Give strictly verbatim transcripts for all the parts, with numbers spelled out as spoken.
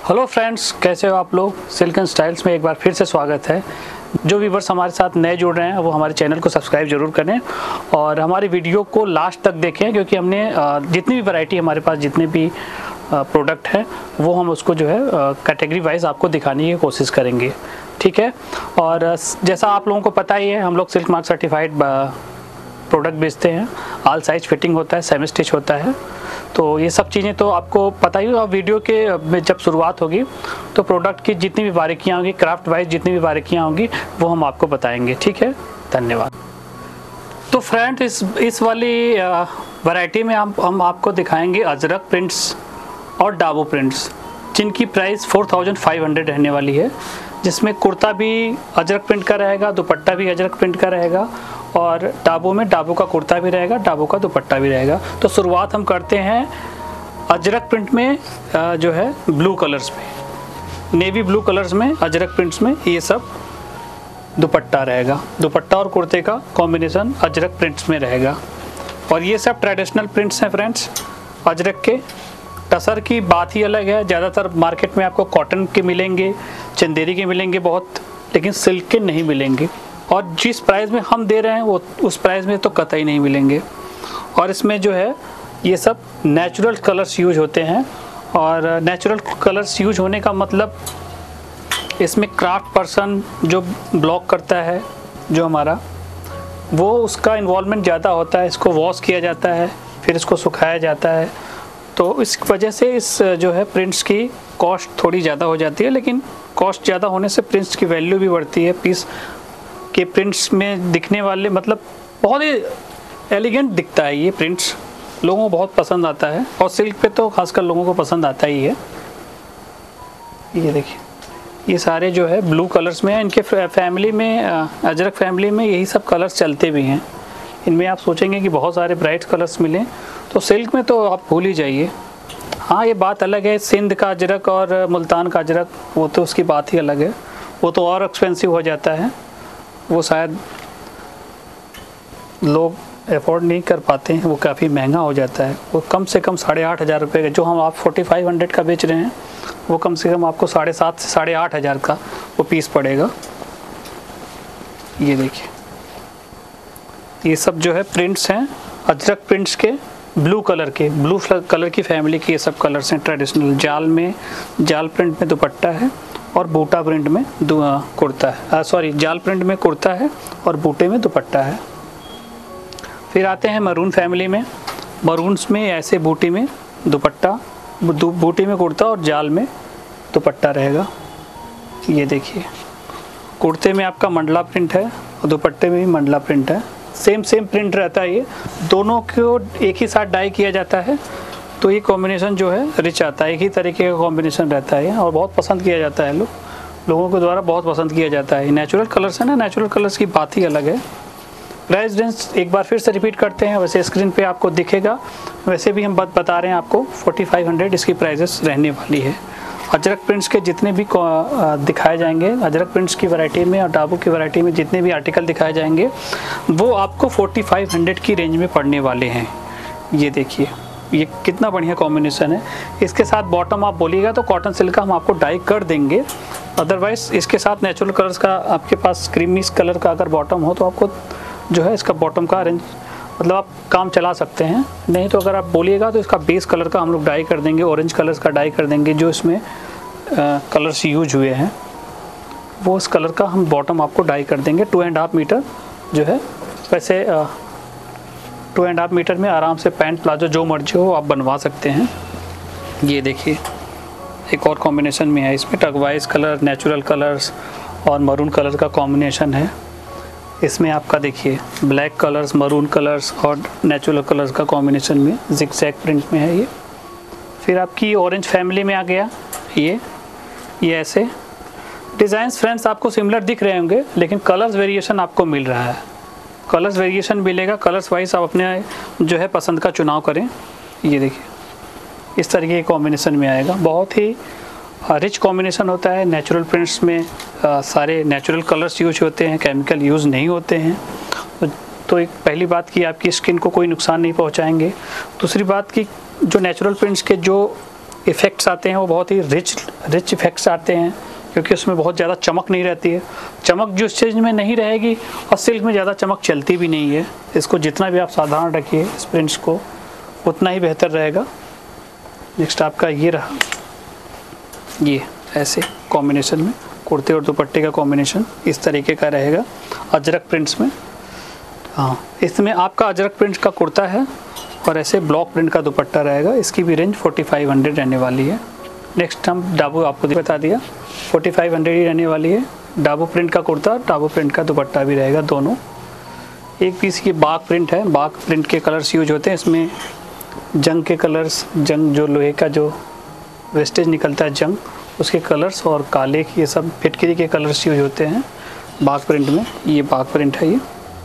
Hello friends, कैसे हो आप लोग। सिल्क एंड स्टाइल्स में एक बार फिर से स्वागत है। जो व्यूअर्स हमारे साथ नए जुड़ रहे हैं वो हमारे चैनल को सब्सक्राइब जरूर करें और हमारी वीडियो को लास्ट तक देखें, क्योंकि हमने जितनी भी वैरायटी हमारे पास जितने भी प्रोडक्ट हैं वो हम उसको जो है कैटेगरी वाइज आपको दिखाने की कोशिश करेंगे, ठीक है। और जैसा आप लोगों को पता ही है, हम लोग सिल्क मार्क सर्टिफाइड प्रोडक्ट बेचते हैं। ऑल साइज फिटिंग होता है, सेमी स्टिच होता है, तो ये सब चीज़ें तो आपको पता ही। और वीडियो के में जब शुरुआत होगी तो प्रोडक्ट की जितनी भी बारीकियाँ होंगी, क्राफ्ट वाइज जितनी भी बारीकियाँ होंगी वो हम आपको बताएंगे, ठीक है। धन्यवाद। तो फ्रेंड, इस इस वाली वैरायटी में हम हम आपको दिखाएंगे अजरक प्रिंट्स और डाबो प्रिंट्स, जिनकी price four thousand five hundred रहने वाली है, जिसमें कुर्ता भी अजरक प्रिंट का रहेगा, दुपट्टा भी अजरक प्रिंट का रहेगा और डाबो में डाबो का कुर्ता भी रहेगा, डाबो का दुपट्टा भी रहेगा। तो शुरुआत हम करते हैं अजरक प्रिंट में, जो है ब्लू कलर्स में, नेवी ब्लू कलर्स में अजरक प्रिंट्स में ये सब दुपट्टा रहेगा। दुपट्टा और कुर्ते का कॉम्बिनेशन अजरक प्रिंट्स में रहेगा और ये सब ट्रेडिशनल प्रिंट्स हैं फ्रेंड्स। अजरक के टसर की बात ही अलग है। ज़्यादातर मार्केट में आपको कॉटन के मिलेंगे, चंदेरी के मिलेंगे बहुत, लेकिन सिल्क के नहीं मिलेंगे। और जिस प्राइस में हम दे रहे हैं वो उस प्राइस में तो कतई नहीं मिलेंगे। और इसमें जो है ये सब नेचुरल कलर्स यूज होते हैं, और नेचुरल कलर्स यूज होने का मतलब इसमें क्राफ्ट पर्सन जो ब्लॉक करता है, जो हमारा, वो उसका इन्वॉल्वमेंट ज़्यादा होता है। इसको वॉश किया जाता है, फिर इसको सुखाया जाता है, तो इस वजह से इस जो है प्रिंट्स की कॉस्ट थोड़ी ज़्यादा हो जाती है। लेकिन कॉस्ट ज़्यादा होने से प्रिंट्स की वैल्यू भी बढ़ती है। पीस के प्रिंट्स में दिखने वाले, मतलब बहुत ही एलिगेंट दिखता है ये प्रिंट्स, लोगों को बहुत पसंद आता है, और सिल्क पे तो खासकर लोगों को पसंद आता ही है। ये देखिए, ये सारे जो है ब्लू कलर्स में है। इनके फैमिली में, अजरक फैमिली में यही सब कलर्स चलते भी हैं। इनमें आप सोचेंगे कि बहुत सारे ब्राइट कलर्स मिलें, तो सिल्क में तो आप भूल ही जाइए। हाँ, ये बात अलग है, सिंध का अजरक और मुल्तान का अजरक, वो तो उसकी बात ही अलग है, वो तो और एक्सपेंसिव हो जाता है, वो शायद लोग अफोर्ड नहीं कर पाते हैं, वो काफ़ी महंगा हो जाता है। वो कम से कम साढ़े आठ हज़ार रुपये का, जो हम आप फोर्टी फाइव हंड्रेड का बेच रहे हैं, वो कम से कम आपको साढ़े सात से साढ़े आठ हज़ार का वो पीस पड़ेगा। ये देखिए, ये सब जो है प्रिंट्स हैं अजरक प्रिंट्स के, ब्लू कलर के, ब्लू कलर की फैमिली के ये सब कलर्स हैं ट्रेडिशनल। जाल में, जाल प्रिंट में दुपट्टा है और बूटा प्रिंट में कुर्ता है, सॉरी जाल प्रिंट में कुर्ता है और बूटे में दुपट्टा है। फिर आते हैं मरून फैमिली में। मरून्स में ऐसे बूटी में दुपट्टा, बूटी में कुर्ता और जाल में दुपट्टा रहेगा। ये देखिए, कुर्ते में आपका मंडला प्रिंट है और दुपट्टे में भी मंडला प्रिंट है। सेम सेम प्रिंट रहता है, ये दोनों को एक ही साथ डाई किया जाता है, तो ये कॉम्बिनेशन जो है रिच आता है। एक ही तरीके का कॉम्बिनेशन रहता है और बहुत पसंद किया जाता है, लोग लोगों के द्वारा बहुत पसंद किया जाता है। नेचुरल कलर्स है ना, नेचुरल कलर्स की बात ही अलग है। प्राइस रेंज एक बार फिर से रिपीट करते हैं, वैसे स्क्रीन पे आपको दिखेगा, वैसे भी हम बात बता रहे हैं आपको, फोर्टी फाइव हंड्रेड इसकी प्राइजेस रहने वाली है। अजरक प्रिंट्स के जितने भी दिखाए जाएंगे, अजरक प्रिंट्स की वैरायटी में और डाबो की वैरायटी में जितने भी आर्टिकल दिखाए जाएंगे वो आपको फोर्टी फाइव हंड्रेड की रेंज में पड़ने वाले हैं। ये देखिए, ये कितना बढ़िया कॉम्बिनेशन है। इसके साथ बॉटम आप बोलिएगा तो कॉटन सिल्क का हम आपको डाई कर देंगे, अदरवाइज़ इसके साथ नेचुरल कलर्स का आपके पास क्रीमी कलर का अगर बॉटम हो तो आपको जो है इसका बॉटम का अरेंज, मतलब आप काम चला सकते हैं। नहीं तो अगर आप बोलिएगा तो इसका बेस कलर का हम लोग डाई कर देंगे, ऑरेंज कलर्स का डाई कर देंगे, जो इसमें कलर्स यूज हुए हैं वो उस कलर का हम बॉटम आपको डाई कर देंगे। टू एंड हाफ मीटर जो है, वैसे टू एंड हाफ मीटर में आराम से पैंट प्लाजो जो मर्जी हो आप बनवा सकते हैं। ये देखिए, एक और कॉम्बिनेशन में है, इसमें टर्कवाइज कलर, नेचुरल कलर्स और मरून कलर का कॉम्बिनेशन है। इसमें आपका देखिए ब्लैक कलर्स, मरून कलर्स और नेचुरल कलर्स का कॉम्बिनेशन में जिगजैग प्रिंट में है ये। फिर आपकी ऑरेंज फैमिली में आ गया ये ये ऐसे डिज़ाइंस फ्रेंड्स आपको सिमिलर दिख रहे होंगे, लेकिन कलर्स वेरिएशन आपको मिल रहा है। कलर्स वेरिएशन मिलेगा, कलर्स वाइज आप अपने जो है पसंद का चुनाव करें। ये देखिए, इस तरीके के कॉम्बिनेशन में आएगा, बहुत ही रिच कॉम्बिनेशन होता है। नेचुरल प्रिंट्स में आ, सारे नेचुरल कलर्स यूज होते हैं, केमिकल यूज़ नहीं होते हैं। तो, तो एक पहली बात कि आपकी स्किन को कोई नुकसान नहीं पहुंचाएंगे। दूसरी बात कि जो नेचुरल प्रिंट्स के जो इफ़ेक्ट्स आते हैं वो बहुत ही रिच रिच इफ़ेक्ट्स आते हैं, क्योंकि उसमें बहुत ज़्यादा चमक नहीं रहती है। चमक जो इस चीज़ में नहीं रहेगी, और सिल्क में ज़्यादा चमक चलती भी नहीं है। इसको जितना भी आप साधारण रखिए इस प्रिंट्स को, उतना ही बेहतर रहेगा। नेक्स्ट आपका ये रहा, ये ऐसे कॉम्बिनेशन में कुर्ते और दुपट्टे का कॉम्बिनेशन इस तरीके का रहेगा अजरक प्रिंट्स में। हाँ, इसमें आपका अजरक प्रिंट का कुर्ता है और ऐसे ब्लॉक प्रिंट का दुपट्टा रहेगा। इसकी भी रेंज फोर्टी फाइव हंड्रेड रहने वाली है। नेक्स्ट हम डाबू आपको बता दिया, फोर्टी फाइव हंड्रेड ही रहने वाली है। डाबू प्रिंट का कुर्ता, डाबू प्रिंट का दुपट्टा भी रहेगा दोनों। एक पीस ये बाग प्रिंट है, बाग प्रिंट के कलर्स यूज होते हैं इसमें। जंग के कलर्स, जंग जो लोहे का जो वेस्टेज निकलता है जंग, उसके कलर्स और काले ये सब फिटकरी के कलर्स यूज होते हैं बाग प्रिंट में। ये बाग प्रिंट है। ये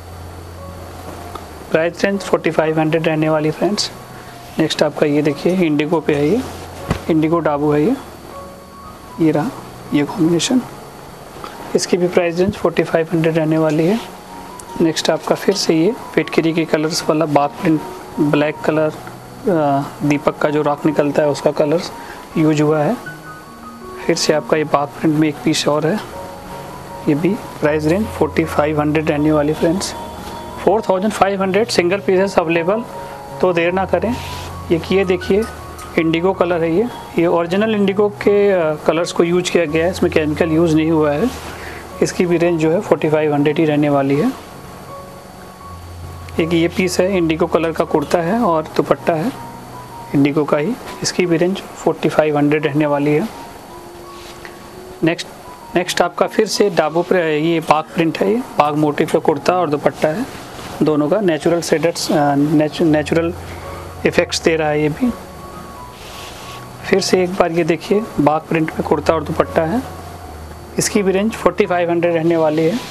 price range forty five hundred रहने वाली फ्रेंड्स। नेक्स्ट आपका ये देखिए इंडिगो पे है, ये इंडिगो डाबू है। ये ये रहा ये कॉम्बिनेशन, इसकी भी price range forty five hundred रहने वाली है। नेक्स्ट आपका फिर से ये फिटकरी के कलर्स वाला बाग प्रिंट, ब्लैक कलर, दीपक का जो राख निकलता है उसका कलर्स यूज हुआ है। फिर से आपका ये बाग प्रिंट में एक पीस और है, ये भी price range forty five hundred रहने वाली friends. Four thousand five hundred single pieces available, तो देर ना करें। ये किए देखिए इंडिगो कलर है। ये ये ओरिजिनल इंडिगो के कलर्स को यूज किया गया है, इसमें केमिकल यूज़ नहीं हुआ है। इसकी भी रेंज जो है फोर्टी फाइव हंड्रेड ही रहने वाली है। एक ये पीस है, इंडिगो कलर का कुर्ता है और दुपट्टा है इंडिगो का ही। इसकी भी रेंज फोर्टी फाइव हंड्रेड रहने वाली है। नेक्स्ट नेक्स्ट आपका फिर से डाबू पर ये बाग प्रिंट है। ये बाग मोटिव का कुर्ता और दुपट्टा है, दोनों का नेचुरल शेडर्स, नेचुरल इफ़ेक्ट्स दे रहा है ये भी। फिर से एक बार ये देखिए बाग प्रिंट में कुर्ता और दुपट्टा है, इसकी भी रेंज फोर्टी फाइव हंड्रेड रहने वाली है।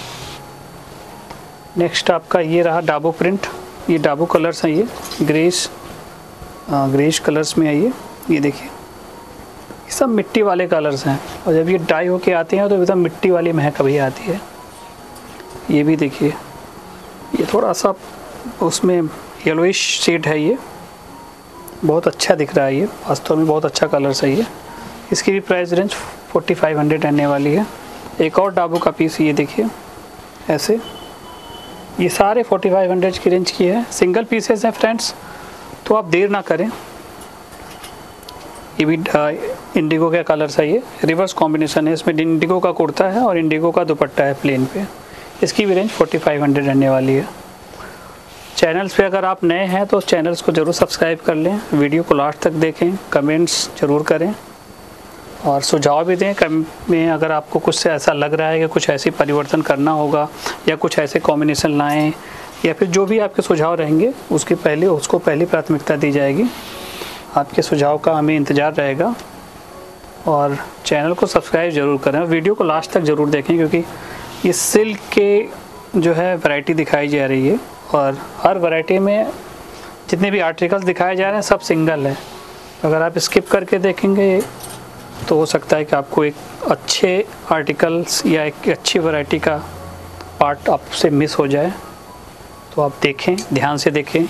नेक्स्ट आपका ये रहा डाबू प्रिंट। ये डाबू कलर्स हैं, ये ग्रेस ग्रेश कलर्स में है। ये ये देखिए ये सब मिट्टी वाले कलर्स हैं, और जब ये डाई होके आते हैं तो एकदम मिट्टी वाली महक भी आती है। ये भी देखिए ये थोड़ा सा उसमें येलोइश शेड है, ये बहुत अच्छा दिख रहा है। ये वास्तव में बहुत अच्छा कलर्स है ये। इसकी भी price range forty five hundred रहने वाली है। एक और डाबू का पीस ये देखिए ऐसे, ये सारे फोर्टी फाइव हंड्रेड की रेंज की है। सिंगल पीसेस हैं फ्रेंड्स, तो आप देर ना करें। ये भी इंडिगो का कलर्स है, ये रिवर्स कॉम्बिनेशन है। इसमें इंडिगो का कुर्ता है और इंडिगो का दुपट्टा है प्लेन पे। इसकी भी रेंज फोर्टी फाइव हंड्रेड रहने वाली है। चैनल्स पे अगर आप नए हैं तो चैनल्स को ज़रूर सब्सक्राइब कर लें, वीडियो को लास्ट तक देखें, कमेंट्स ज़रूर करें और सुझाव भी दें। कम में अगर आपको कुछ से ऐसा लग रहा है कि कुछ ऐसी परिवर्तन करना होगा या कुछ ऐसे कॉम्बिनेशन लाएं, या फिर जो भी आपके सुझाव रहेंगे उसकी पहले उसको पहली प्राथमिकता दी जाएगी। आपके सुझाव का हमें इंतज़ार रहेगा। और चैनल को सब्सक्राइब ज़रूर करें, वीडियो को लास्ट तक ज़रूर देखें, क्योंकि ये सिल्क के जो है वैरायटी दिखाई जा रही है, और हर वैरायटी में जितने भी आर्टिकल्स दिखाए जा रहे हैं सब सिंगल है। अगर आप स्किप करके देखेंगे तो हो सकता है कि आपको एक अच्छे आर्टिकल्स या एक अच्छी वैरायटी का पार्ट आपसे मिस हो जाए। तो आप देखें, ध्यान से देखें,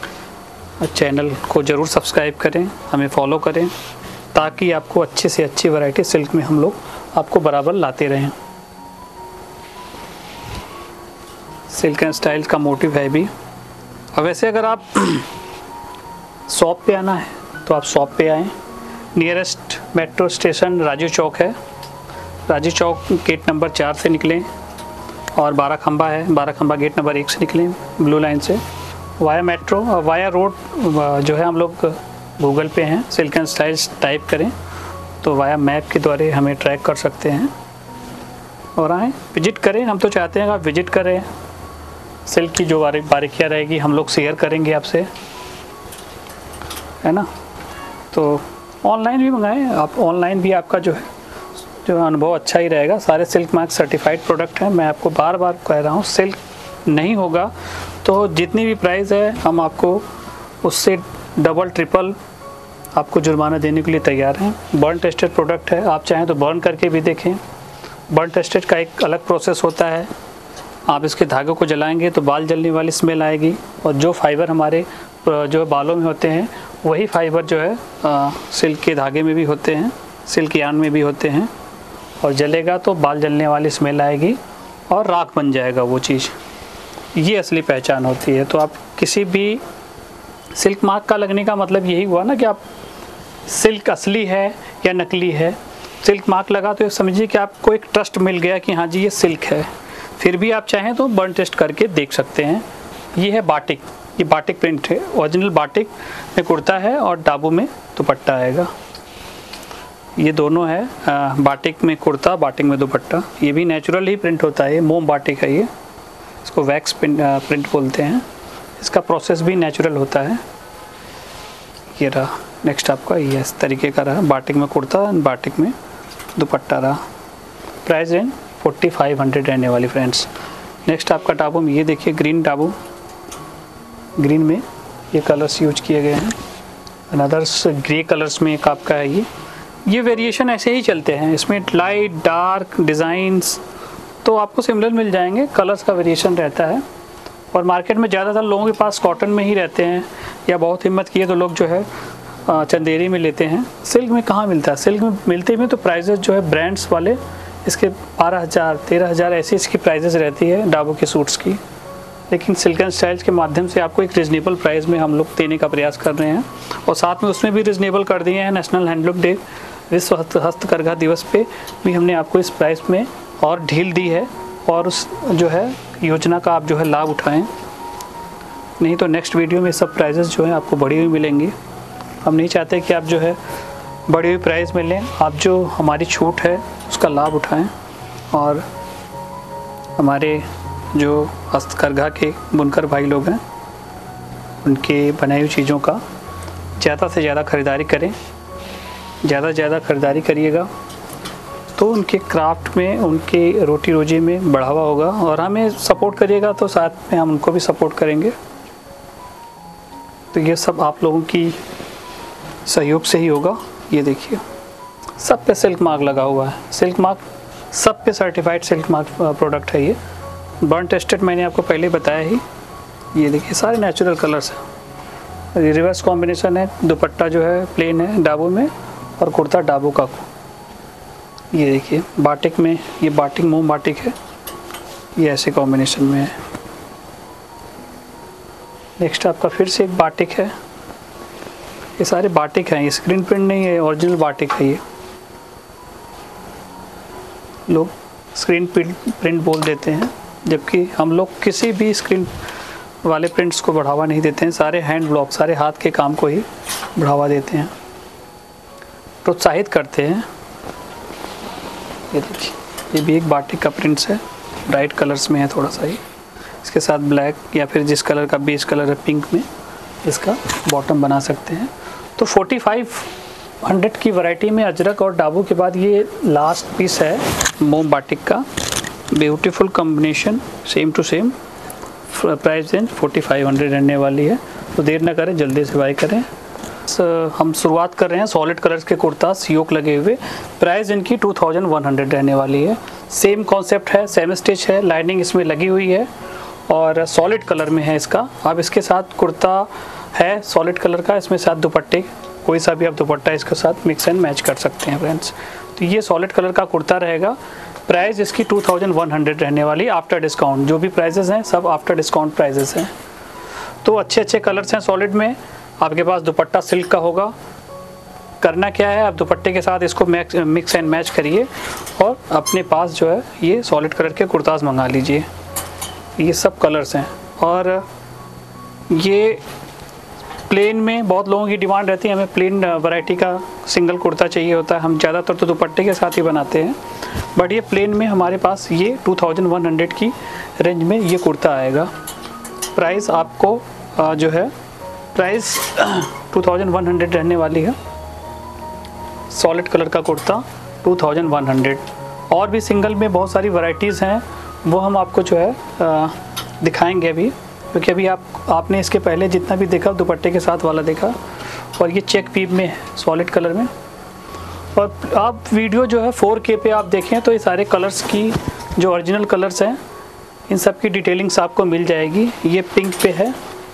चैनल को ज़रूर सब्सक्राइब करें, हमें फॉलो करें, ताकि आपको अच्छे से अच्छी वैरायटी सिल्क में हम लोग आपको बराबर लाते रहें। सिल्क एंड स्टाइल का मोटिव है भी। और वैसे अगर आप शॉप पे आना है तो आप शॉप पे आएँ। Nearest metro station Raju Chowk है। राजू चौक गेट नंबर चार से निकलें और बारह खंबा है, बारह खंबा गेट नंबर एक से निकलें ब्लू लाइन से वाया मेट्रो और वाया रोड जो है, हम लोग गूगल पे हैं, सिल्क एंड स्टाइल्स टाइप करें तो वाया मैप के द्वारा हमें ट्रैक कर सकते हैं। और आएँ, विजिट करें। हम तो चाहते हैं कि आप विजिट करें। सिल्क की जो बारीकियाँ रहेगी हम लोग शेयर करेंगे आपसे, है ना। तो ऑनलाइन भी मंगाएं आप, ऑनलाइन भी आपका जो है जो अनुभव अच्छा ही रहेगा। सारे सिल्क मार्क सर्टिफाइड प्रोडक्ट हैं। मैं आपको बार बार कह रहा हूँ, सिल्क नहीं होगा तो जितनी भी प्राइस है हम आपको उससे डबल ट्रिपल आपको जुर्माना देने के लिए तैयार हैं। बर्न टेस्टेड प्रोडक्ट है, आप चाहें तो बर्न करके भी देखें। बर्न टेस्टेड का एक अलग प्रोसेस होता है। आप इसके धागों को जलाएंगे तो बाल जलने वाली स्मेल आएगी, और जो फाइबर हमारे जो बालों में होते हैं वही फाइबर जो है आ, सिल्क के धागे में भी होते हैं, सिल्क यार्न में भी होते हैं, और जलेगा तो बाल जलने वाली स्मेल आएगी और राख बन जाएगा वो चीज़। ये असली पहचान होती है। तो आप किसी भी सिल्क मार्क का लगने का मतलब यही हुआ ना कि आप सिल्क असली है या नकली है। सिल्क मार्क लगा तो समझिए कि आपको एक ट्रस्ट मिल गया कि हाँ जी ये सिल्क है। फिर भी आप चाहें तो बर्न टेस्ट करके देख सकते हैं। ये है बाटिक, ये बाटिक प्रिंट है, ओरिजिनल बाटिक में कुर्ता है और डाबू में दुपट्टा आएगा। ये दोनों है, बाटिक में कुर्ता, बाटिक में दुपट्टा। ये भी नेचुरल ही प्रिंट होता है, मोम बाटिक है ये, इसको वैक्स प्रिंट बोलते हैं। इसका प्रोसेस भी नेचुरल होता है। ये रहा नेक्स्ट आपका, ये इस तरीके का रहा, बाटिक में कुर्ता, बाटिक में दुपट्टा रहा। Price range forty five hundred रहने वाली फ्रेंड्स। नेक्स्ट आपका टाबू में ये देखिए, ग्रीन टाबू, ग्रीन में ये कलर्स यूज किए गए हैं। अनदर्स ग्रे कलर्स में एक आपका है ये ये वेरिएशन ऐसे ही चलते हैं। इसमें लाइट डार्क डिज़ाइंस तो आपको सिमिलर मिल जाएंगे, कलर्स का वेरिएशन रहता है। और मार्केट में ज़्यादातर लोगों के पास कॉटन में ही रहते हैं, या बहुत हिम्मत किए तो लोग जो है चंदेरी में लेते हैं। सिल्क में कहाँ मिलता है, सिल्क में मिलते में तो प्राइजेस जो है ब्रांड्स वाले इसके बारह हज़ार तेरह हज़ार ऐसी इसकी प्राइजेस रहती है डाबू के सूट्स की। लेकिन सिल्क एंड स्टाइल्स के माध्यम से आपको एक रिजनेबल प्राइस में हम लोग देने का प्रयास कर रहे हैं, और साथ में उसमें भी रिजनेबल कर दिए हैं। नेशनल हैंडलूम डे, विश्व हस्तकरघा दिवस पे भी हमने आपको इस प्राइस में और ढील दी है, और उस जो है योजना का आप जो है लाभ उठाएं। नहीं तो नेक्स्ट वीडियो में सब प्राइजेस जो हैं आपको बढ़ी हुई मिलेंगी। हम नहीं चाहते कि आप जो है बढ़ी हुई प्राइस में लें, आप जो हमारी छूट है उसका लाभ उठाएं, और हमारे जो हस्तकरघा के बुनकर भाई लोग हैं उनके बनाई हुई चीज़ों का ज़्यादा से ज़्यादा ख़रीदारी करें। ज़्यादा से ज़्यादा ख़रीदारी करिएगा तो उनके क्राफ्ट में, उनके रोटी रोजी में बढ़ावा होगा, और हमें सपोर्ट करिएगा तो साथ में हम उनको भी सपोर्ट करेंगे। तो ये सब आप लोगों की सहयोग से ही होगा। ये देखिए सब पे सिल्क मार्क लगा हुआ है, सिल्क मार्क सब पे सर्टिफाइड सिल्क मार्क प्रोडक्ट है। ये बर्न टेस्टेड मैंने आपको पहले बताया ही। ये देखिए सारे नेचुरल कलर्स हैं। रिवर्स कॉम्बिनेशन है, दुपट्टा जो है प्लेन है डाबू में, और कुर्ता डाबू का। ये देखिए बाटिक में, ये बाटिक मोम बाटिक है, ये ऐसे कॉम्बिनेशन में है। नेक्स्ट आपका फिर से एक बाटिक है। ये सारे बाटिक हैं, ये स्क्रीन प्रिंट नहीं है, ओरिजिनल बाटिक है। ये लोग स्क्रीन प्रिंट बोल देते हैं, जबकि हम लोग किसी भी स्क्रीन वाले प्रिंट्स को बढ़ावा नहीं देते हैं। सारे हैंड ब्लॉक, सारे हाथ के काम को ही बढ़ावा देते हैं, प्रोत्साहित करते हैं। ये देखिए ये भी एक बाटिक का प्रिंट्स है, ब्राइट कलर्स में है थोड़ा सा ही। इसके साथ ब्लैक या फिर जिस कलर का बेस कलर है पिंक में इसका बॉटम बना सकते हैं। तो फोर्टी फाइव हंड्रेड की वैरायटी में अजरक और डाबू के बाद ये लास्ट पीस है मोम बाटिक का। Beautiful combination, same to same. Price range forty five hundred रहने वाली है। तो देर ना करें, जल्दी से बाय करें। हम शुरुआत कर रहे हैं सॉलिड कलर्स के कुर्ता योक लगे हुए। प्राइस इनकी टू थाउजेंड वन हंड्रेड रहने वाली है। सेम कॉन्सेप्ट है, सेम स्टिच है, लाइनिंग इसमें लगी हुई है और सॉलिड कलर में है इसका। अब इसके साथ कुर्ता है सॉलिड कलर का, इसमें साथ दुपट्टे, कोई सा भी आप दुपट्टा इसके साथ मिक्स एंड मैच कर सकते हैं फ्रेंड्स। तो ये सॉलिड कलर का कुर्ता रहेगा। प्राइस इसकी टू थाउजेंड वन हंड्रेड रहने वाली आफ्टर डिस्काउंट। जो भी प्राइजेस हैं सब आफ्टर डिस्काउंट प्राइजेस हैं। तो अच्छे अच्छे कलर्स हैं सॉलिड में। आपके पास दुपट्टा सिल्क का होगा। करना क्या है, आप दुपट्टे के साथ इसको मिक्स एंड मैच करिए और अपने पास जो है ये सॉलिड कलर के कुर्ताज मंगा लीजिए। ये सब कलर्स हैं। और ये प्लेन में बहुत लोगों की डिमांड रहती है, हमें प्लेन वैरायटी का सिंगल कुर्ता चाहिए होता है। हम ज़्यादातर तो दुपट्टे के साथ ही बनाते हैं, बट ये प्लेन में हमारे पास ये टू थाउजेंड वन हंड्रेड की रेंज में ये कुर्ता आएगा। प्राइस आपको जो है price two thousand one hundred रहने वाली है। सॉलिड कलर का kurta two thousand one hundred. और भी सिंगल में बहुत सारी वैरायटीज़ हैं, वो हम आपको जो है आ, दिखाएंगे अभी, क्योंकि अभी आप आपने इसके पहले जितना भी देखा दुपट्टे के साथ वाला देखा, और ये चेक पीप में है सॉलिड कलर में। और आप वीडियो जो है फोर के पे आप देखें तो ये सारे कलर्स की जो ओरिजिनल कलर्स हैं इन सब की डिटेलिंग्स आपको मिल जाएगी। ये पिंक पे है,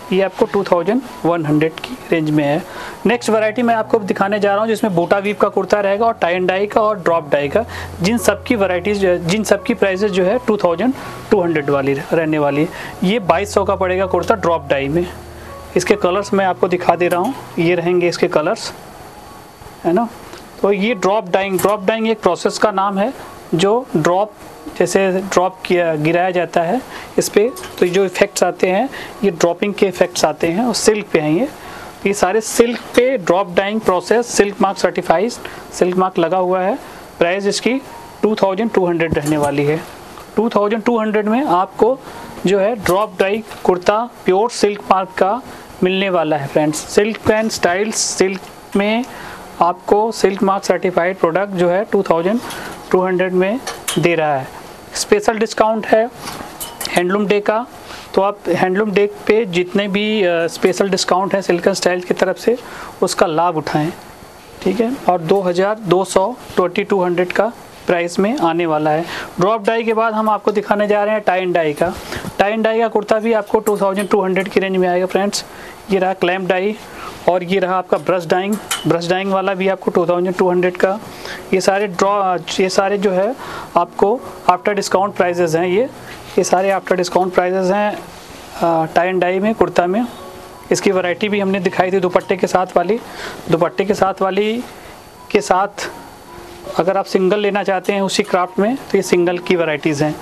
ये आपको टू थाउजेंड वन हंड्रेड की रेंज में है। नेक्स्ट वैरायटी मैं आपको दिखाने जा रहा हूँ जिसमें बूटा वीव का कुर्ता रहेगा और टाई एंड डाई का और ड्रॉप डाई का, जिन सब की वैरायटीज जिन सब की प्राइसेस जो है टू थाउजेंड टू हंड्रेड वाली रहने वाली है। ये बाईस सौ का पड़ेगा कुर्ता ड्रॉप डाई में। इसके कलर्स मैं आपको दिखा दे रहा हूँ, ये रहेंगे इसके कलर्स, है ना। तो ये ड्रॉप डाइंग ड्रॉप डाइंग एक प्रोसेस का नाम है जो ड्रॉप जैसे ड्रॉप किया गिराया जाता है इस पर, तो जो इफ़ेक्ट्स आते हैं ये ड्रॉपिंग के इफ़ेक्ट्स आते हैं और सिल्क पे हैं। ये ये सारे सिल्क पे drop dyeing process, silk mark certified, silk mark लगा हुआ है। प्राइस इसकी टू थाउजेंड टू हंड्रेड रहने वाली है। टू थाउजेंड टू हंड्रेड में आपको जो है drop dye kurta pure silk mark का मिलने वाला है friends. Silk and styles silk में आपको सिल्क मार्क सर्टिफाइड प्रोडक्ट जो है टू थाउजेंड टू हंड्रेड में दे रहा है। स्पेशल डिस्काउंट है हैंडलूम डे का, तो आप हैंडलूम डे पे जितने भी स्पेशल डिस्काउंट है सिल्क एंड स्टाइल की तरफ से उसका लाभ उठाएं, ठीक है। और दो हज़ार दो सौ ट्वेंटी टू हंड्रेड का प्राइस में आने वाला है। ड्रॉप डाई के बाद हम आपको दिखाने जा रहे हैं टाई एंड डाई का। टाई एंड डाई का कुर्ता भी आपको टू थाउजेंड टू हंड्रेड की रेंज में आएगा फ्रेंड्स। ये रहा क्लैम्प डाई और ये रहा आपका ब्रश डाइंग। ब्रश डाइंग वाला भी आपको टू थाउजेंड टू हंड्रेड का। ये सारे ड्रॉ ये सारे जो है आपको आफ्टर डिस्काउंट प्राइजेज़ हैं। ये ये सारे आफ्टर डिस्काउंट प्राइजेज़ हैं टाई एंड डाई में कुर्ता में। इसकी वैरायटी भी हमने दिखाई थी दुपट्टे के साथ वाली। दुपट्टे के साथ वाली के साथ अगर आप सिंगल लेना चाहते हैं उसी क्राफ्ट में तो ये सिंगल की वैरायटीज़ हैं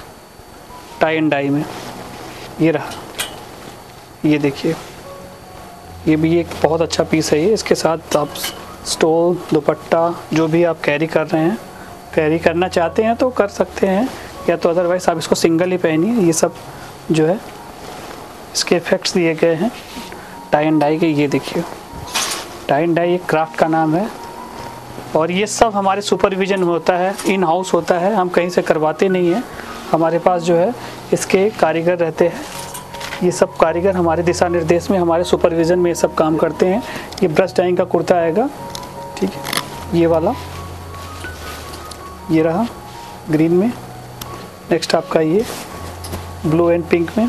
टाई एंड डाई में। ये रहा, ये देखिए, ये भी एक बहुत अच्छा पीस है। ये इसके साथ आप स्टोल दुपट्टा जो भी आप कैरी कर रहे हैं, कैरी करना चाहते हैं तो कर सकते हैं, या तो अदरवाइज़ आप इसको सिंगल ही पहनिए। ये सब जो है इसके इफ़ेक्ट्स दिए गए हैं टाई एंड डाई के। ये देखिए, टाई एंड डाई एक क्राफ्ट का नाम है और ये सब हमारे सुपरविजन में होता है, इन हाउस होता है, हम कहीं से करवाते नहीं हैं। हमारे पास जो है इसके कारीगर रहते हैं। ये सब कारीगर हमारे दिशा निर्देश में, हमारे सुपरविज़न में ये सब काम करते हैं। ये ब्रश डाइंग का कुर्ता आएगा, ठीक है, ये वाला, ये रहा ग्रीन में। नेक्स्ट आपका ये ब्लू एंड पिंक में।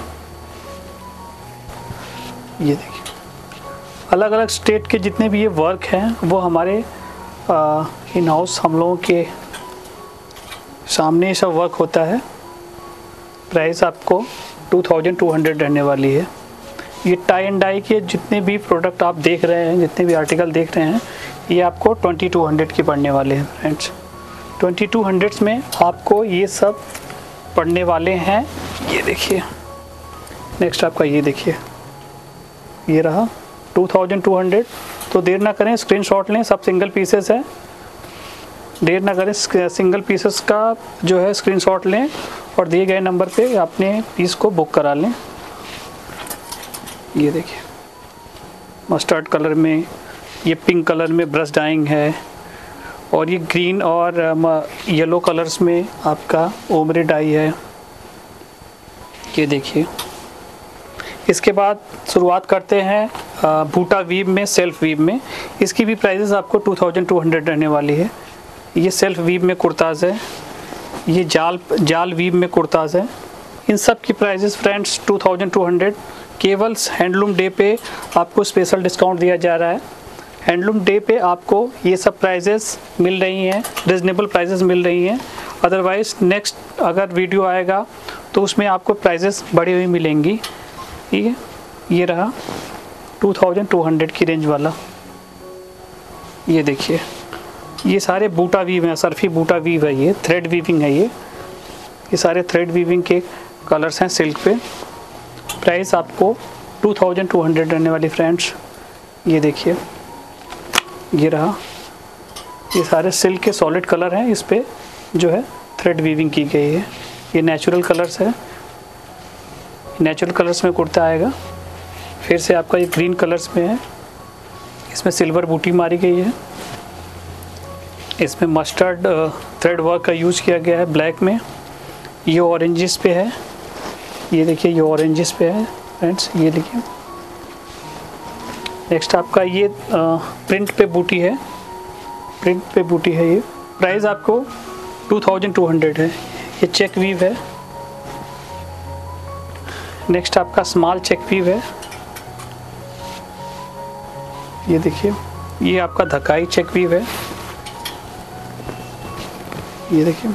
ये देखिए, अलग अलग स्टेट के जितने भी ये वर्क हैं वो हमारे इन हाउस हम लोगों के सामने सब वर्क होता है। प्राइस आपको टू थाउजेंड टू हंड्रेड रहने वाली है। ये टाई एंड डाई के जितने भी प्रोडक्ट आप देख रहे हैं, जितने भी आर्टिकल देख रहे हैं, ये आपको ट्वेंटी टू हंड्रेड के पड़ने वाले हैं फ्रेंड्स। ट्वेंटी टू हंड्रेड में आपको ये सब पड़ने वाले हैं। ये देखिए, नेक्स्ट आपका ये देखिए, ये रहा टू थाउजेंड टू हंड्रेड। तो देर ना करें, स्क्रीनशॉट लें, सब सिंगल पीसेस है। देर ना करें, सिंगल पीसेस का जो है स्क्रीनशॉट लें और दिए गए नंबर पे अपने पीस को बुक करा लें। ये देखिए, मस्टर्ड कलर में, ये पिंक कलर में ब्रश डाइंग है और ये ग्रीन और येलो कलर्स में आपका ओमरे डाई है। ये देखिए, इसके बाद शुरुआत करते हैं बूटा वीव में, सेल्फ वीव में। इसकी भी प्राइसेस आपको टू थाउजेंड टू हंड्रेड रहने वाली है। ये सेल्फ वीव में कुर्ताज़ है, ये जाल जाल वीव में कुर्ताज़ है। इन सब की prices friends two thousand two hundred. केवल हैंडलूम डे पे आपको स्पेशल डिस्काउंट दिया जा रहा है। हैंडलूम डे पे आपको ये सब प्राइसेस मिल रही हैं, रिजनेबल प्राइसेस मिल रही हैं। अदरवाइज़ नेक्स्ट अगर वीडियो आएगा तो उसमें आपको प्राइसेस बढ़ी हुई मिलेंगी, ठीक है। ये रहा टू थाउजेंड टू हंड्रेड की रेंज वाला। ये देखिए, ये सारे बूटा वीव हैं, सर्फी बूटा वीव है, ये थ्रेड वीविंग है। ये ये सारे थ्रेड वीविंग के कलर्स हैं सिल्क पे। प्राइस आपको टू थाउजेंड टू हंड्रेड रहने वाली फ्रेंड्स। ये देखिए, ये रहा, ये सारे सिल्क के सॉलिड कलर हैं, इस पे जो है थ्रेड वीविंग की गई है। ये नेचुरल कलर्स है, नेचुरल कलर्स में कुर्ता आएगा। फिर से आपका ये ग्रीन कलर्स में है, इसमें सिल्वर बूटी मारी गई है। इसमें मस्टर्ड थ्रेड वर्क का यूज़ किया गया है ब्लैक में। ये ऑरेंजिस पे है, ये देखिए, ये ऑरेंजिस पे है फ्रेंड्स। ये देखिए, नेक्स्ट आपका ये प्रिंट पे बूटी है, प्रिंट पे बूटी है। ये प्राइस आपको टू थाउजेंड टू हंड्रेड है। ये चेक वीव है। नेक्स्ट आपका स्मॉल चेक वीव है, ये देखिए, ये आपका धकाई चेक वीव है, ये देखिए।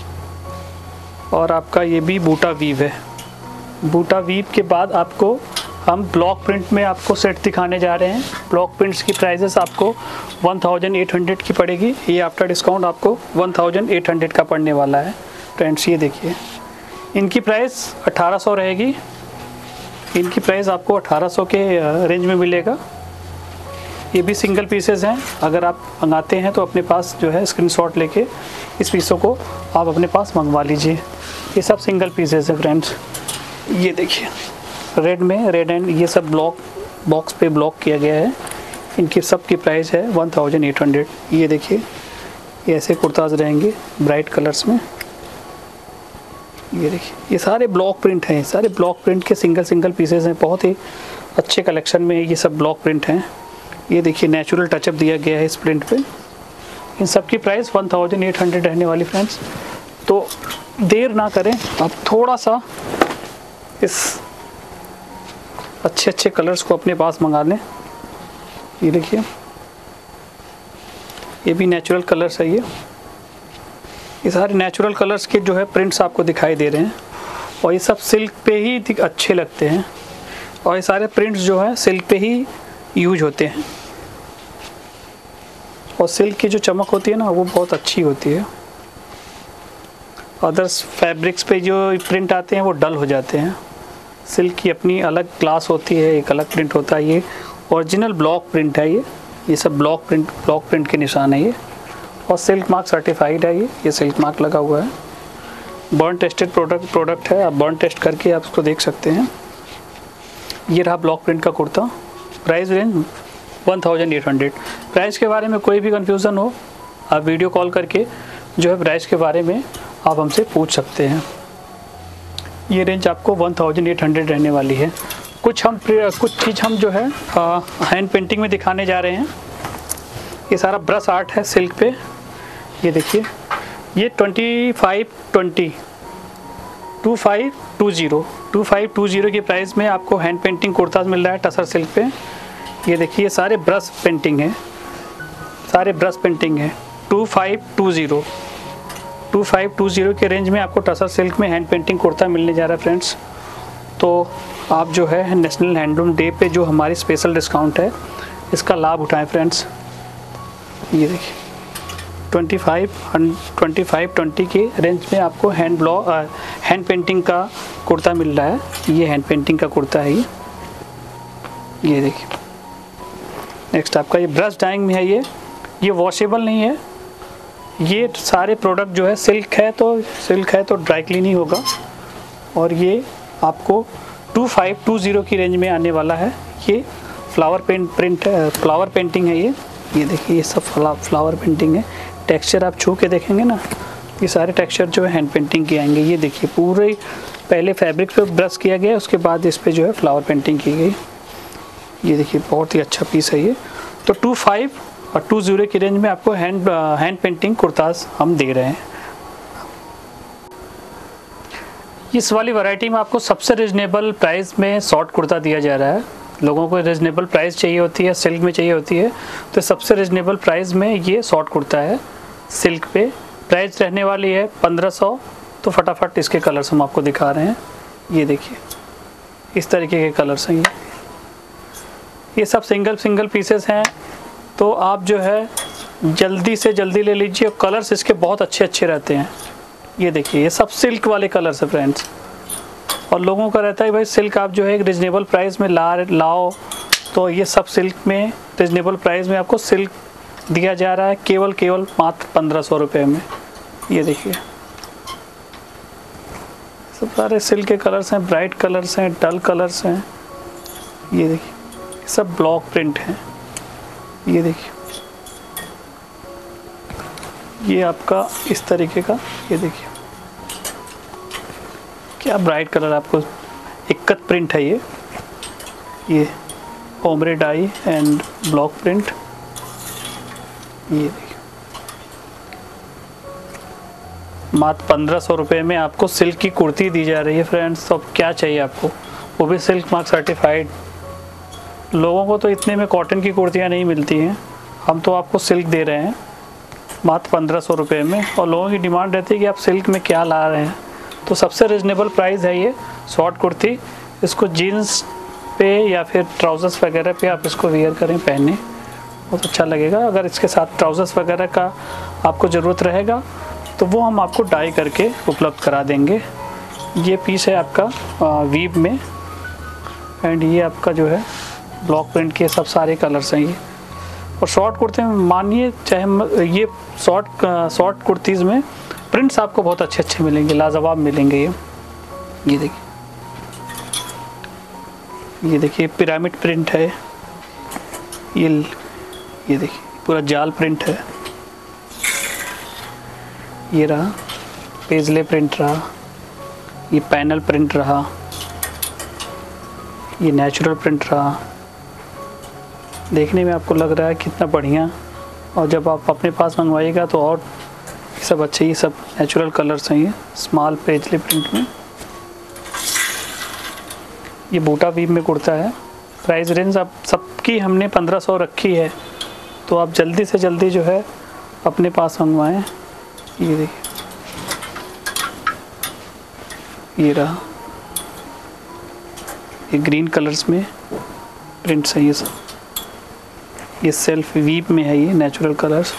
और आपका ये भी बूटा वीव है। बूटा वीव के बाद आपको हम ब्लॉक प्रिंट में आपको सेट दिखाने जा रहे हैं। ब्लॉक प्रिंट्स की प्राइजेस आपको अठारह सौ की पड़ेगी। ये आफ्टर डिस्काउंट आपको अठारह सौ का पड़ने वाला है फ्रेंड्स। ये देखिए, इनकी प्राइस अठारह सौ रहेगी। इनकी प्राइस आपको अठारह सौ के रेंज में मिलेगा। ये भी सिंगल पीसेस हैं। अगर आप मंगाते हैं तो अपने पास जो है स्क्रीनशॉट लेके इस पीसों को आप अपने पास मंगवा लीजिए। ये सब सिंगल पीसेस है फ्रेंड्स। ये देखिए, रेड में, रेड एंड ये सब ब्लॉक बॉक्स पे ब्लॉक किया गया है। इनकी सब की प्राइस है अठारह सौ। ये देखिए, ये ऐसे कुर्ताज रहेंगे ब्राइट कलर्स में। ये देखिए, ये सारे ब्लॉक प्रिंट हैं, सारे ब्लॉक प्रिंट के सिंगल सिंगल पीसेस हैं। बहुत ही अच्छे कलेक्शन में ये सब ब्लॉक प्रिंट हैं। ये देखिए, नेचुरल टचअप दिया गया है इस प्रिंट पे। इन सब की प्राइस अठारह सौ रहने वाली फ्रेंड्स। तो देर ना करें, आप थोड़ा सा इस अच्छे अच्छे कलर्स को अपने पास मंगा लें। ये देखिए, ये भी नेचुरल कलर्स है। ये ये सारे नेचुरल कलर्स के जो है प्रिंट्स आपको दिखाई दे रहे हैं और ये सब सिल्क पे ही अच्छे लगते हैं। और ये सारे प्रिंट्स जो है सिल्क पे ही यूज होते हैं और सिल्क की जो चमक होती है ना, वो बहुत अच्छी होती है। अदर्स फैब्रिक्स पे जो प्रिंट आते हैं वो डल हो जाते हैं। सिल्क की अपनी अलग क्लास होती है, एक अलग प्रिंट होता है। ये ओरिजिनल ब्लॉक प्रिंट है। ये ये सब ब्लॉक प्रिंट ब्लॉक प्रिंट के निशान है ये। और सिल्क मार्क सर्टिफाइड है। ये ये सिल्क मार्क लगा हुआ है। बर्न टेस्टेड प्रोडक्ट प्रोडक्ट है। आप बर्न टेस्ट करके आप उसको देख सकते हैं। ये रहा ब्लॉक प्रिंट का कुर्ता। प्राइस रेंज अठारह सौ। प्राइस के बारे में कोई भी कंफ्यूजन हो, आप वीडियो कॉल करके जो है प्राइस के बारे में आप हमसे पूछ सकते हैं। ये रेंज आपको अठारह सौ रहने वाली है। कुछ हम कुछ चीज़ हम जो है हैंड पेंटिंग में दिखाने जा रहे हैं। ये सारा ब्रश आर्ट है सिल्क पे। ये देखिए, ये twenty five twenty two five two zero two five two zero की प्राइस में आपको हैंड पेंटिंग कुर्ताज मिल रहा है टसर सिल्क पे। ये देखिए, ये सारे ब्रश पेंटिंग है, सारे ब्रश पेंटिंग है। Two five two zero two five two zero के रेंज में आपको टसर सिल्क में हैंड पेंटिंग कुर्ता मिलने जा रहा है फ्रेंड्स। तो आप जो है नेशनल हैंडलूम डे पे जो हमारी स्पेशल डिस्काउंट है, इसका लाभ उठाएं फ्रेंड्स। ये देखिए, twenty five twenty five twenty के रेंज में आपको हैंड ब्लॉक हैंड पेंटिंग का कुर्ता मिल रहा है। ये हैंड पेंटिंग का कुर्ता है। ये ये देखिए, नेक्स्ट आपका ये ब्रश डाइंग में है। ये ये वॉशेबल नहीं है। ये सारे प्रोडक्ट जो है सिल्क है तो सिल्क है तो ड्राई क्लीन ही होगा। और ये आपको टू फाइव टू ज़ीरो की रेंज में आने वाला है। ये फ्लावर पेंट प्रिंट है, फ्लावर पेंटिंग है। ये ये देखिए, ये सब फ्लावर पेंटिंग है। टेक्सचर आप छू के देखेंगे ना, ये सारे टेक्सचर जो है हैंड पेंटिंग के आएंगे। ये देखिए, पूरे पहले फैब्रिक पे ब्रश किया गया, उसके बाद इस पे जो है फ्लावर पेंटिंग की गई। ये देखिए, बहुत ही अच्छा पीस है ये। तो टू फाइव और टू ज़ीरो की रेंज में आपको हैंड हैंड पेंटिंग कुर्ताज हम दे रहे हैं। इस वाली वैरायटी में आपको सबसे रिजनेबल प्राइस में शॉर्ट कुर्ता दिया जा रहा है। लोगों को रिजनेबल प्राइस चाहिए होती है, सिल्क में चाहिए होती है, तो सबसे रिजनेबल प्राइस में ये शॉर्ट कुर्ता है सिल्क पे। प्राइस रहने वाली है पंद्रह सौ। तो फटाफट इसके कलर्स हम आपको दिखा रहे हैं। ये देखिए, इस तरीके के कलर्स हैं। ये ये सब सिंगल सिंगल पीसेस हैं, तो आप जो है जल्दी से जल्दी ले लीजिए। कलर्स इसके बहुत अच्छे अच्छे रहते हैं। ये देखिए, ये सब सिल्क वाले कलर्स है फ्रेंड्स। और लोगों का रहता है भाई सिल्क आप जो है एक रिजनेबल प्राइस में ला लाओ, तो ये सब सिल्क में रिजनेबल प्राइस में आपको सिल्क दिया जा रहा है केवल केवल मात्र पंद्रह सौ रुपये में। ये देखिए, सब सारे सिल्क के कलर्स हैं, ब्राइट कलर्स हैं, डल कलर्स हैं। ये देखिए, सब ब्लॉक प्रिंट हैं। ये देखिए, ये आपका इस तरीके का, ये देखिए क्या ब्राइट कलर, आपको इक्कत प्रिंट है। ये ये ombre dye and block print. ये देखिए, मात्र पंद्रह सौ रुपये में आपको सिल्क की कुर्ती दी जा रही है फ्रेंड्स। तो अब क्या चाहिए आपको, वो भी सिल्क मार्क सर्टिफाइड। लोगों को तो इतने में कॉटन की कुर्तियाँ नहीं मिलती हैं, हम तो आपको सिल्क दे रहे हैं मात्र पंद्रह सौ रुपये में, और लोगों की डिमांड रहती है कि आप सिल्क में क्या ला रहे हैं। तो सबसे रिजनेबल प्राइस है ये शॉर्ट कुर्ती। इसको जीन्स पे या फिर ट्राउज़र्स वगैरह पे आप इसको वेयर करें, पहने, बहुत अच्छा लगेगा। अगर इसके साथ ट्राउज़र्स वगैरह का आपको ज़रूरत रहेगा तो वो हम आपको डाई करके उपलब्ध करा देंगे। ये पीस है आपका वीव में, एंड ये आपका जो है ब्लॉक प्रिंट के सब सारे कलर्स हैं ये। और शॉर्ट कुर्ते में मानिए चाहे ये शॉर्ट शॉर्ट कुर्तीज़ में प्रिंट्स आपको बहुत अच्छे अच्छे मिलेंगे, लाजवाब मिलेंगे। ये ये देखिए, ये देखिए पिरामिड प्रिंट है, ये ये देखिए पूरा जाल प्रिंट है, ये रहा पेजले प्रिंट रहा, ये पैनल प्रिंट रहा, ये नेचुरल प्रिंट रहा। देखने में आपको लग रहा है कितना बढ़िया, और जब आप अपने पास मंगवाइएगा तो और सब अच्छे, ये सब नेचुरल कलर्स हैं। ये स्मॉल पेजले प्रिंट में, ये बूटा वीव में कुर्ता है। प्राइस रेंज अब सबकी हमने पंद्रह सौ रखी है, तो आप जल्दी से जल्दी जो है अपने पास मंगवाएं। ये देखिए, ये रहा, ये ग्रीन कलर्स में प्रिंट्स हैं ये सब, ये सेल्फ वीव में है, ये नेचुरल कलर्स।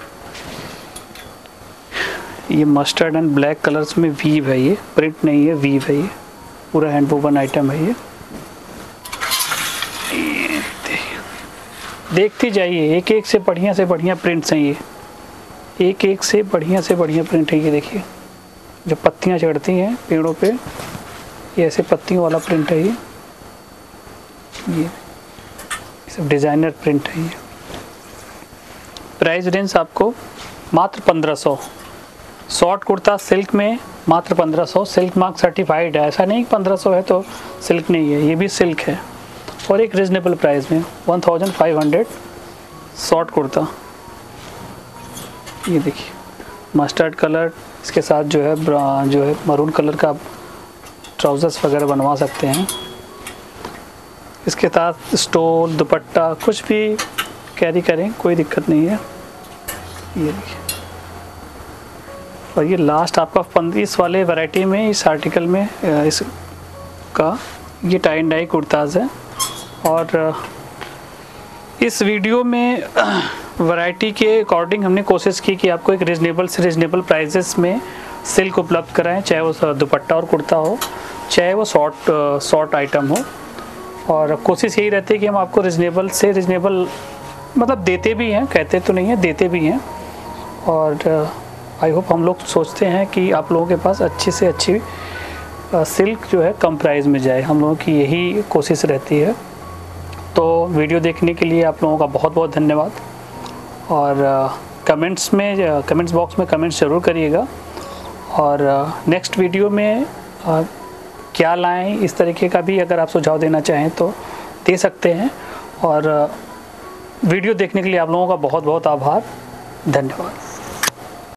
ये मस्टर्ड एंड ब्लैक कलर्स में वीव है, ये प्रिंट नहीं है, वीव है, ये पूरा हैंड वोवन आइटम है। ये देखते जाइए, एक एक से बढ़िया से बढ़िया प्रिंट्स हैं ये, एक एक से बढ़िया से बढ़िया प्रिंट है। ये देखिए, जो पत्तियां चढ़ती हैं पेड़ों पे, ये ऐसे पत्तियों वाला प्रिंट है। ये ये सब डिज़ाइनर प्रिंट है। ये प्राइस रेंज आपको मात्र पंद्रह सौ। शॉर्ट कुर्ता सिल्क में मात्र पंद्रह सौ, सिल्क मार्क सर्टिफाइड है, ऐसा नहीं पंद्रह सौ है तो सिल्क नहीं है, ये भी सिल्क है, और एक रिजनेबल प्राइस में one thousand five hundred short kurta. ये देखिए मस्टर्ड कलर, इसके साथ जो है जो है मरून कलर का ट्राउज़र्स वगैरह बनवा सकते हैं। इसके साथ स्टोल, दुपट्टा कुछ भी कैरी करें, कोई दिक्कत नहीं है। ये देखिए, और ये लास्ट आपका पंद्रह इस वाले वैरायटी में, इस आर्टिकल में इसका ये टाई एंड डाई कुर्ताज़ है। और इस वीडियो में वैरायटी के अकॉर्डिंग हमने कोशिश की कि आपको एक रिजनेबल से रिजनेबल प्राइजेस में सिल्क उपलब्ध कराएं, चाहे वो दुपट्टा और कुर्ता हो, चाहे वो शॉर्ट शॉर्ट आइटम हो। और कोशिश यही रहती है कि हम आपको रिजनेबल से रिजनेबल मतलब देते भी हैं, कहते तो नहीं हैं, देते भी हैं। और आई होप हम लोग सोचते हैं कि आप लोगों के पास अच्छी से अच्छी सिल्क जो है कम प्राइस में जाए, हम लोगों की यही कोशिश रहती है। तो वीडियो देखने के लिए आप लोगों का बहुत बहुत धन्यवाद। और कमेंट्स में कमेंट्स बॉक्स में कमेंट्स ज़रूर करिएगा, और नेक्स्ट वीडियो में आ, क्या लाएं इस तरीके का भी अगर आप सुझाव देना चाहें तो दे सकते हैं। और वीडियो देखने के लिए आप लोगों का बहुत बहुत आभार, धन्यवाद।